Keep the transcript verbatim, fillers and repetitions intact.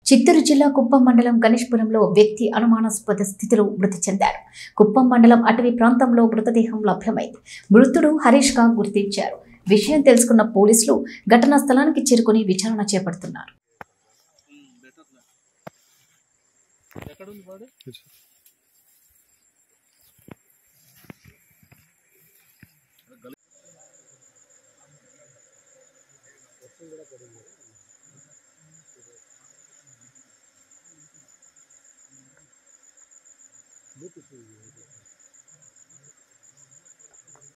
చిత్తూరు జిల్లా కుప్పం మండలం గణేష్ పురంలో వ్యక్తి అనుమానాస్పద స్థితిలో మృతి చెందారు. కుప్పం మండలం అటవీ ప్రాంతంలో మృతదేహం లభ్యమైంది. మృతుడు హరీష్ గా గుర్తించారు. విషయం తెలుసుకున్న పోలీసులు ఘటనా స్థలానికి చేరుకుని విచారణ చేపడుతున్నారు. Muito